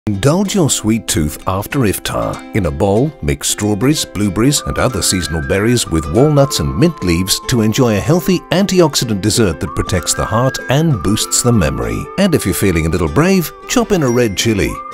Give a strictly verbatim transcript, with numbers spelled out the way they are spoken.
Indulge your sweet tooth after iftar. In a bowl, mix strawberries, blueberries and other seasonal berries with walnuts and mint leaves to enjoy a healthy antioxidant dessert that protects the heart and boosts the memory. And if you're feeling a little brave, chop in a red chili.